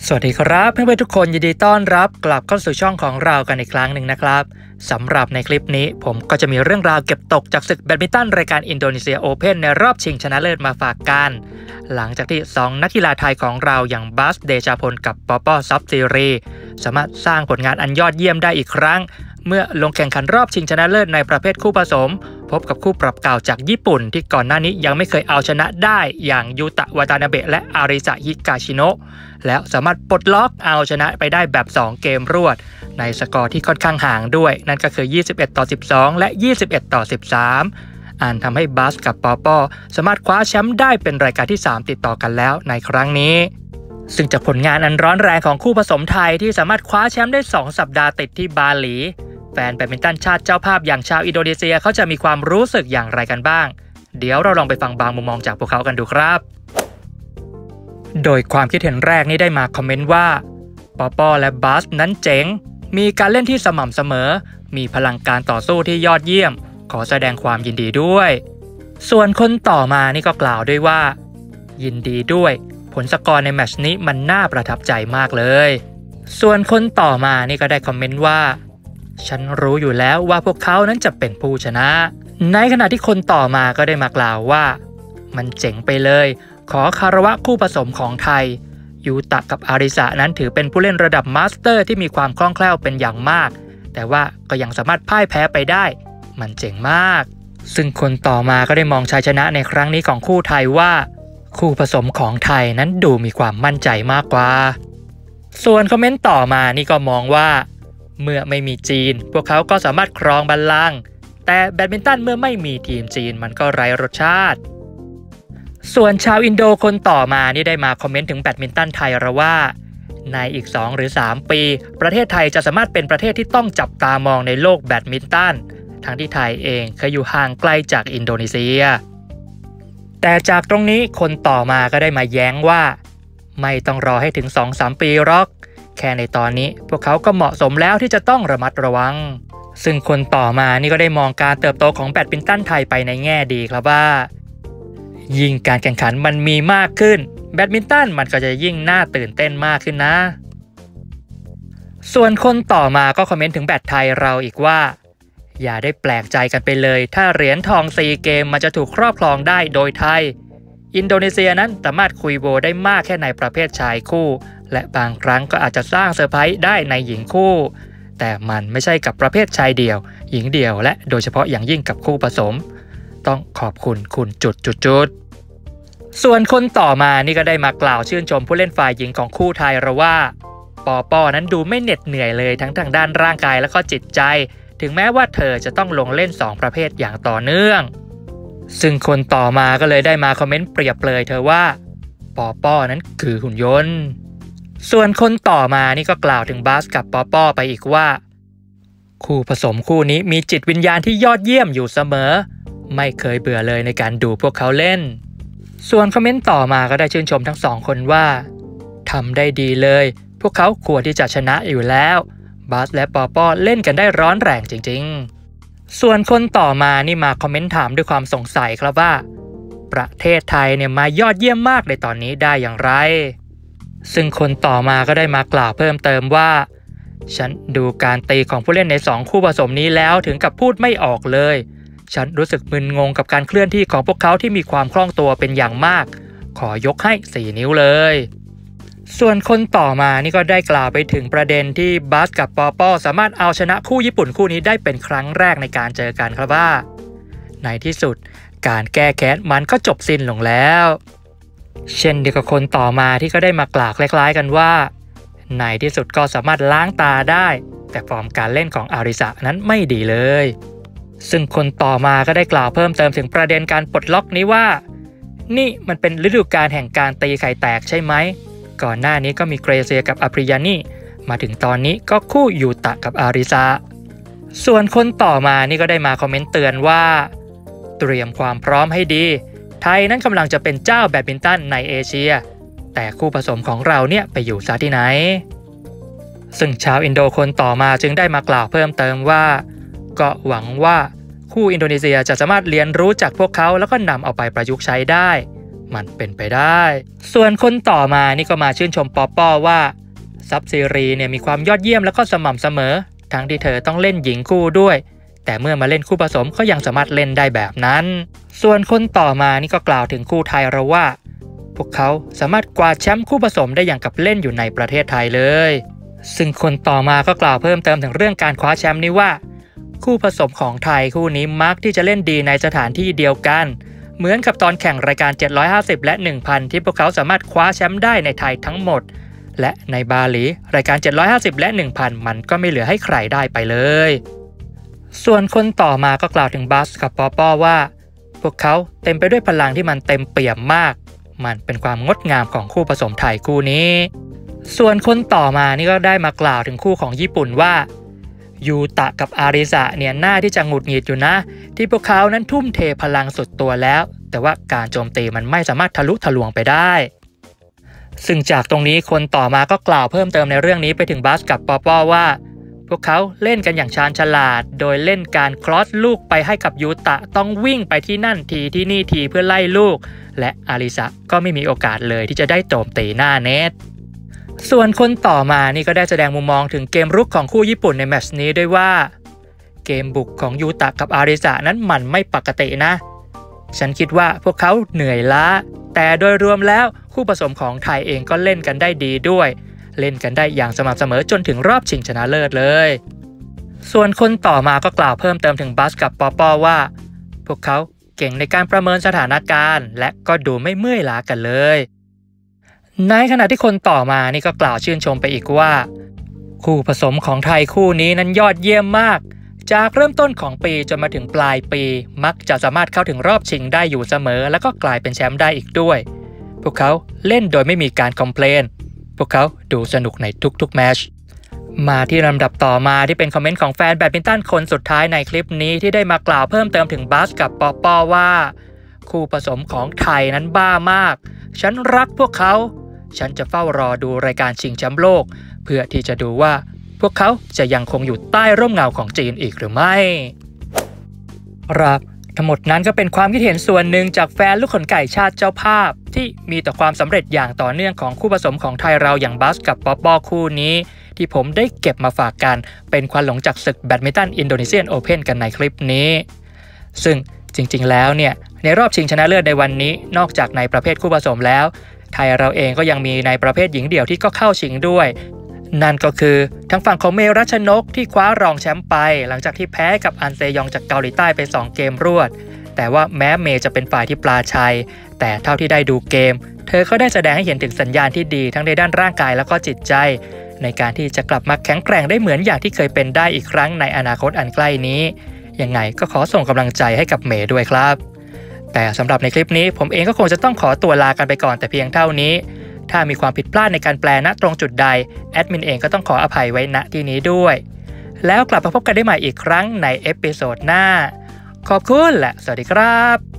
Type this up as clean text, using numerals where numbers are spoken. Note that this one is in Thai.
สวัสดีครับเพื่อนๆทุกคนยินดีต้อนรับกลับเข้าสู่ช่องของเรากันอีกครั้งหนึ่งนะครับสำหรับในคลิปนี้ผมก็จะมีเรื่องราวเก็บตกจากศึกแบดมินตันรายการอินโดนีเซียโอเพ่นในรอบชิงชนะเลิศมาฝากกันหลังจากที่2นักกีฬาไทยของเราอย่างบาสเดชาพลกับปอปอซับซีรีสามารถสร้างผลงานอันยอดเยี่ยมได้อีกครั้งเมื่อลงแข่งขันรอบชิงชนะเลิศในประเภทคู่ผสมพบกับคู่ปรับเก่าจากญี่ปุ่นที่ก่อนหน้านี้ยังไม่เคยเอาชนะได้อย่างยูตะวาตานาเบะและอาริซะฮิกาชิโนะแล้วสามารถปลดล็อกเอาชนะไปได้แบบ2เกมรวดในสกอร์ที่ค่อนข้างห่างด้วยนั่นก็คือ21-12และ21-13อันทำให้บาสกับปอปอสามารถคว้าแชมป์ได้เป็นรายการที่3ติดต่อกันแล้วในครั้งนี้ซึ่งจากผลงานอันร้อนแรงของคู่ผสมไทยที่สามารถคว้าแชมป์ได้2สัปดาห์ติดที่บาหลีแฟนแบดมินตันชาติเจ้าภาพอย่างชาวอินโดนีเซียเขาจะมีความรู้สึกอย่างไรกันบ้างเดี๋ยวเราลองไปฟังบางมุมมองจากพวกเขากันดูครับโดยความคิดเห็นแรกนี้ได้มาคอมเมนต์ว่าปอปอและบาสนั้นเจ๋งมีการเล่นที่สม่ำเสมอมีพลังการต่อสู้ที่ยอดเยี่ยมขอแสดงความยินดีด้วยส่วนคนต่อมานี่ก็กล่าวด้วยว่ายินดีด้วยผลสกอร์ในแมตช์นี้มันน่าประทับใจมากเลยส่วนคนต่อมานี่ก็ได้คอมเมนต์ว่าฉันรู้อยู่แล้วว่าพวกเขานั้นจะเป็นผู้ชนะในขณะที่คนต่อมาก็ได้มากล่าวว่ามันเจ๋งไปเลยขอคารวะคู่ผสมของไทยยูตะกับอาริสะนั้นถือเป็นผู้เล่นระดับมาสเตอร์ที่มีความคล่องแคล่วเป็นอย่างมากแต่ว่าก็ยังสามารถพ่ายแพ้ไปได้มันเจ๋งมากซึ่งคนต่อมาก็ได้มองชัยชนะในครั้งนี้ของคู่ไทยว่าคู่ผสมของไทยนั้นดูมีความมั่นใจมากกว่าส่วนคอมเมนต์ต่อมานี่ก็มองว่าเมื่อไม่มีจีนพวกเขาก็สามารถครองบัลลังก์แต่แบดมินตันเมื่อไม่มีทีมจีนมันก็ไร้รสชาติส่วนชาวอินโดคนต่อมานี่ได้มาคอมเมนต์ถึงแบดมินตันไทยเราว่าในอีก2หรือ3ปีประเทศไทยจะสามารถเป็นประเทศที่ต้องจับตามองในโลกแบดมินตันทั้งที่ไทยเองเคยอยู่ห่างไกลจากอินโดนีเซียแต่จากตรงนี้คนต่อมาก็ได้มาแย้งว่าไม่ต้องรอให้ถึง 2-3 ปีหรอกแค่ในตอนนี้พวกเขาก็เหมาะสมแล้วที่จะต้องระมัดระวังซึ่งคนต่อมานี่ก็ได้มองการเติบโตของแบดมินตันไทยไปในแง่ดีครับว่ายิ่งการแข่งขันมันมีมากขึ้นแบดมินตันมันก็จะยิ่งน่าตื่นเต้นมากขึ้นนะส่วนคนต่อมาก็คอมเมนต์ถึงแบดไทยเราอีกว่าอย่าได้แปลกใจกันไปเลยถ้าเหรียญทอง4เกมมันจะถูกครอบครองได้โดยไทยอินโดนีเซียนั้นสามารถคุยโบได้มากแค่ในประเภทชายคู่และบางครั้งก็อาจจะสร้างเซอร์ไพรส์ได้ในหญิงคู่แต่มันไม่ใช่กับประเภทชายเดี่ยวหญิงเดี่ยวและโดยเฉพาะอย่างยิ่งกับคู่ผสมต้องขอบคุณคุณส่วนคนต่อมานี่ก็ได้มากล่าวชื่นชมผู้เล่นฝ่ายหญิงของคู่ไทยเราว่าปอปอนั้นดูไม่เหน็ดเหนื่อยเลยทั้งทางด้านร่างกายและก็จิตใจถึงแม้ว่าเธอจะต้องลงเล่น2ประเภทอย่างต่อเนื่องซึ่งคนต่อมาก็เลยได้มาคอมเมนต์เปรียบเลยเธอว่าปอปอนั้นคือหุ่นยนต์ส่วนคนต่อมานี่ก็กล่าวถึงบาสกับปอปอไปอีกว่าคู่ผสมคู่นี้มีจิตวิญญาณที่ยอดเยี่ยมอยู่เสมอไม่เคยเบื่อเลยในการดูพวกเขาเล่นส่วนคอมเมนต์ต่อมาก็ได้ชื่นชมทั้ง2คนว่าทำได้ดีเลยพวกเขาควรที่จะชนะอยู่แล้วบาสและปอปอเล่นกันได้ร้อนแรงจริงๆส่วนคนต่อมานี่มาคอมเมนต์ถามด้วยความสงสัยครับว่าประเทศไทยเนี่ยมายอดเยี่ยมมากในตอนนี้ได้อย่างไรซึ่งคนต่อมาก็ได้มากล่าวเพิ่มเติมว่าฉันดูการตีของผู้เล่นใน2คู่ผสมนี้แล้วถึงกับพูดไม่ออกเลยฉันรู้สึกมึนงงกับการเคลื่อนที่ของพวกเขาที่มีความคล่องตัวเป็นอย่างมากขอยกให้4นิ้วเลยส่วนคนต่อมานี่ก็ได้กล่าวไปถึงประเด็นที่บาสกับปอปอสามารถเอาชนะคู่ญี่ปุ่นคู่นี้ได้เป็นครั้งแรกในการเจอกันครับว่าในที่สุดการแก้แค้นมันก็จบสิ้นลงแล้วเช่นเดียวกับคนต่อมาที่ก็ได้มากล่าวคล้ายๆกันว่าในที่สุดก็สามารถล้างตาได้แต่ฟอร์มการเล่นของอาริสะนั้นไม่ดีเลยซึ่งคนต่อมาก็ได้กล่าวเพิ่มเติมถึงประเด็นการปลดล็อกนี้ว่านี่มันเป็นฤดูกาลแห่งการตีไข่แตกใช่ไหมก่อนหน้านี้ก็มีเกรเซียกับอาปริยานีมาถึงตอนนี้ก็คู่ยูตะกับอาริซาส่วนคนต่อมานี่ก็ได้มาคอมเมนต์เตือนว่าเตรียมความพร้อมให้ดีไทยนั้นกำลังจะเป็นเจ้าแบดมินตันในเอเชียแต่คู่ผสมของเราเนี่ยไปอยู่ซะที่ไหนซึ่งชาวอินโดคนต่อมาจึงได้มากล่าวเพิ่มเติมว่าก็หวังว่าคู่อินโดนีเซียจะสามารถเรียนรู้จากพวกเขาแล้วก็นำเอาไปประยุกต์ใช้ได้มันเป็นไปได้ส่วนคนต่อมานี่ก็มาชื่นชมปอปอว่าซับซีรีเนี่ยมีความยอดเยี่ยมแล้วก็สม่ำเสมอทั้งที่เธอต้องเล่นหญิงคู่ด้วยแต่เมื่อมาเล่นคู่ผสมก็ยังสามารถเล่นได้แบบนั้นส่วนคนต่อมานี่ก็กล่าวถึงคู่ไทยเราว่าพวกเขาสามารถกวาดแชมป์คู่ผสมได้อย่างกับเล่นอยู่ในประเทศไทยเลยซึ่งคนต่อมาก็กล่าวเพิ่มเติมถึงเรื่องการคว้าแชมป์นี้ว่าคู่ผสมของไทยคู่นี้มักที่จะเล่นดีในสถานที่เดียวกันเหมือนกับตอนแข่งรายการ750และ 1,000 ที่พวกเขาสามารถคว้าแชมป์ได้ในไทยทั้งหมดและในบาหลีรายการ750และ 1,000 มันก็ไม่เหลือให้ใครได้ไปเลยส่วนคนต่อมาก็กล่าวถึงบัสกับปอปอว่าพวกเขาเต็มไปด้วยพลังที่มันเต็มเปี่ยมมากมันเป็นความงดงามของคู่ผสมไทยคู่นี้ส่วนคนต่อมานี่ก็ได้มากล่าวถึงคู่ของญี่ปุ่นว่ายูตะกับอาริสะเนี่ยน่าที่จะหงุดหงิดอยู่นะที่พวกเขานั้นทุ่มเทพลังสุดตัวแล้วแต่ว่าการโจมตีมันไม่สามารถทะลุทะลวงไปได้ซึ่งจากตรงนี้คนต่อมาก็กล่าวเพิ่มเติมในเรื่องนี้ไปถึงบัสกับปอปอว่าพวกเขาเล่นกันอย่างชาญฉลาดโดยเล่นการครอสลูกไปให้กับยูตะต้องวิ่งไปที่นั่นทีที่นี่ทีเพื่อไล่ลูกและอาริสะก็ไม่มีโอกาสเลยที่จะได้โจมตีหน้าเน็ตส่วนคนต่อมานี่ก็ได้แสดงมุมมองถึงเกมรุกของคู่ญี่ปุ่นในแมตช์นี้ด้วยว่าเกมบุกของยูตะกับอาริสะนั้นมันไม่ปกตินะฉันคิดว่าพวกเขาเหนื่อยล้าแต่โดยรวมแล้วคู่ผสมของไทยเองก็เล่นกันได้ดีด้วยเล่นกันได้อย่างสม่ำเสมอจนถึงรอบชิงชนะเลิศเลยส่วนคนต่อมาก็กล่าวเพิ่มเติมถึงบัสกับปอปอว่าพวกเขาเก่งในการประเมินสถานการณ์และก็ดูไม่เมื่อยล้ากันเลยในขณะที่คนต่อมานี่ก็กล่าวชื่นชมไปอีกว่าคู่ผสมของไทยคู่นี้นั้นยอดเยี่ยมมากจากเริ่มต้นของปีจนมาถึงปลายปีมักจะสามารถเข้าถึงรอบชิงได้อยู่เสมอแล้วก็กลายเป็นแชมป์ได้อีกด้วยพวกเขาเล่นโดยไม่มีการคอมเพลนพวกเขาดูสนุกในทุกๆแมตช์มาที่ลำดับต่อมาที่เป็นคอมเมนต์ของแฟนแบดมินตันคนสุดท้ายในคลิปนี้ที่ได้มากล่าวเพิ่มเติมถึงบัสกับปอปอว่าคู่ผสมของไทยนั้นบ้ามากฉันรักพวกเขาฉันจะเฝ้ารอดูรายการชิงแชมป์โลกเพื่อที่จะดูว่าพวกเขาจะยังคงอยู่ใต้ร่มเงาของจีนอีกหรือไม่ครับทั้งหมดนั้นก็เป็นความคิดเห็นส่วนหนึ่งจากแฟนลูกขนไก่ชาติเจ้าภาพที่มีต่อความสำเร็จอย่างต่อเนื่องของคู่ผสมของไทยเราอย่างบัสกับปอปอคู่นี้ที่ผมได้เก็บมาฝากกันเป็นควันหลงจากศึกแบดมินตันอินโดนีเซียนโอเพ่นกันในคลิปนี้ซึ่งจริงๆแล้วเนี่ยในรอบชิงชนะเลิศในวันนี้นอกจากในประเภทคู่ผสมแล้วไทยเราเองก็ยังมีในประเภทหญิงเดี่ยวที่ก็เข้าชิงด้วยนั่นก็คือทางฝั่งของเมรัชนกที่คว้ารองแชมป์ไปหลังจากที่แพ้กับอันเซยองจากเกาหลีใต้ไป2เกมรวดแต่ว่าแม้เมย์จะเป็นฝ่ายที่ปลาชัยแต่เท่าที่ได้ดูเกมเธอก็ได้แสดงให้เห็นถึงสัญญาณที่ดีทั้งในด้านร่างกายแล้วก็จิตใจในการที่จะกลับมาแข็งแกร่งได้เหมือนอย่างที่เคยเป็นได้อีกครั้งในอนาคตอันใกล้นี้ยังไงก็ขอส่งกำลังใจให้กับเมย์ด้วยครับแต่สำหรับในคลิปนี้ผมเองก็คงจะต้องขอตัวลากันไปก่อนแต่เพียงเท่านี้ถ้ามีความผิดพลาดในการแปลณตรงจุดใดแอดมินเองก็ต้องขออภัยไว้ณที่นี้ด้วยแล้วกลับมาพบกันได้ใหม่อีกครั้งในเอพิโซดหน้าขอบคุณและสวัสดีครับ